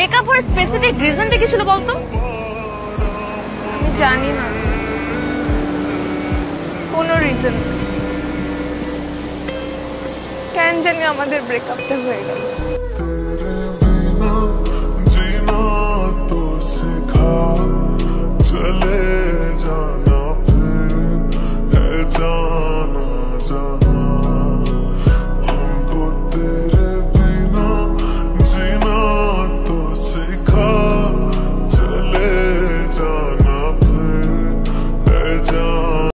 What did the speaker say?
Breakup হওয়ার specific রিজনটা কি ছিল বলতো? আমি জানি না, কোনো রিজন। কেন জানি আমাদের ব্রেকআপটা হয়ে গেল।